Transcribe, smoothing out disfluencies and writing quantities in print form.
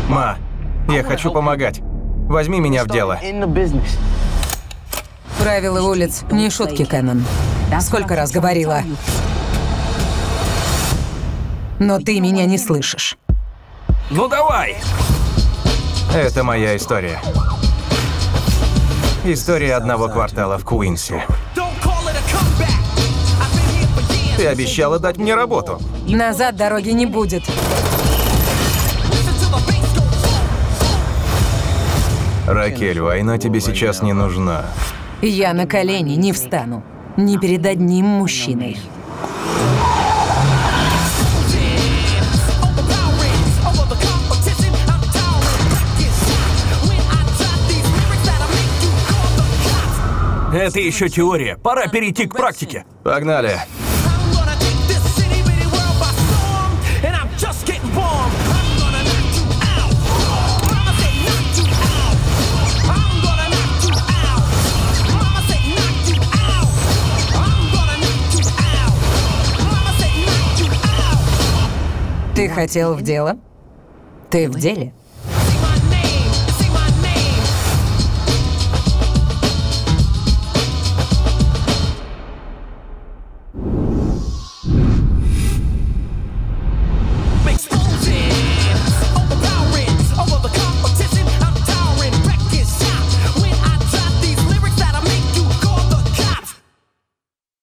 Ма, я хочу помогать. Возьми меня в дело. Правила улиц не шутки, Кэнон. Сколько раз говорила. Но ты меня не слышишь. Ну давай! Это моя история. История одного квартала в Куинсе. Ты обещала дать мне работу. Назад дороги не будет. Ракель, война тебе сейчас не нужна. Я на колени не встану. Ни перед одним мужчиной. Это еще теория. Пора перейти к практике. Погнали. Ты хотел в дело? Ты в деле?